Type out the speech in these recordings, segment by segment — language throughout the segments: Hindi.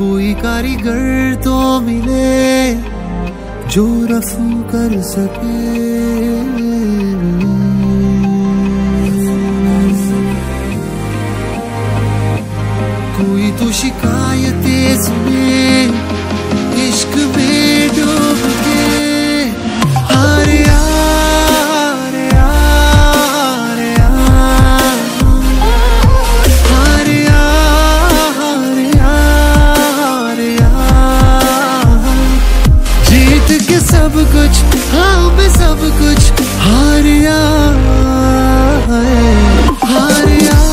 कोई कारीगर तो मिले जो रफू कर सके। कोई तो शिकायतें सुने इश्क में डूब के। अरे यार यार यार, अरे यार यार यार, जीत के सब कुछ हाँ मैं सब कुछ हार यार, हार यार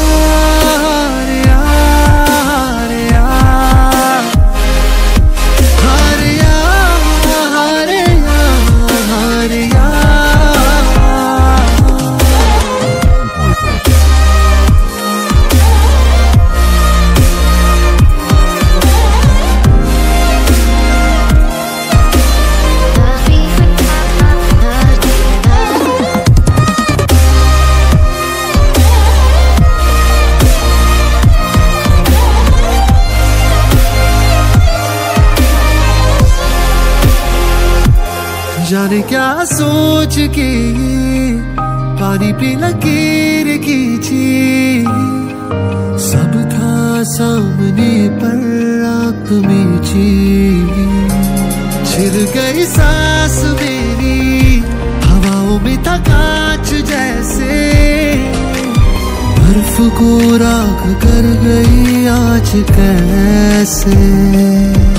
जाने क्या सोच के ये पानी पे लकीर खींची। सब था सामने पर आंख मीची। छिल गई सांस मेरी हवाओं में था कांच जैसे। बर्फ को राख कर गई आज कैसे।